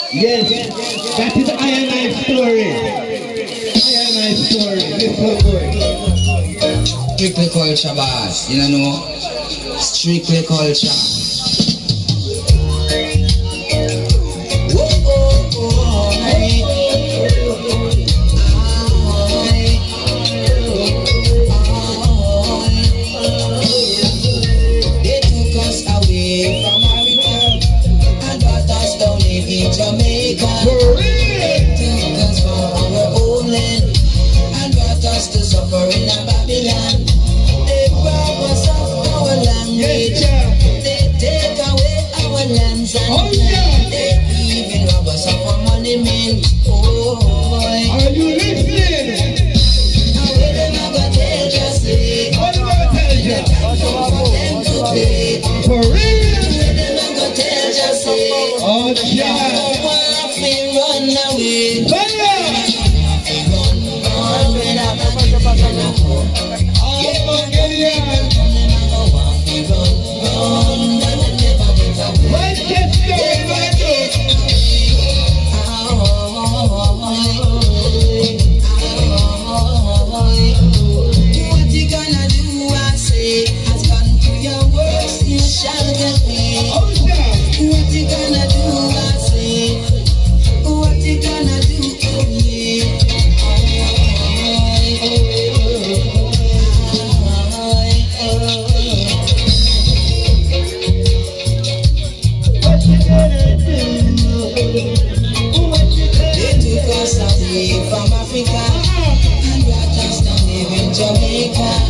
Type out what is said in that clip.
Yes, that is Iron Knife story. Iron Knife story. Let's go for it. Strictly culture, boss. You know? Strictly culture. Jamaica, they took us from our own land and brought us to suffer in a Babylon. They rob us of our language, they take away our lands and they even rob us of our money, man. Oh, boy. Are you listening? How will them ever tell just say? What am I telling you? For them to play. For real? How will them ever tell just say? Oh, yeah. Run away. What you gonna do? I say, as unto your works you shall get paid. What you gonna do? I say, what you gonna do? They took us away from Africa and brought us down here in Jamaica.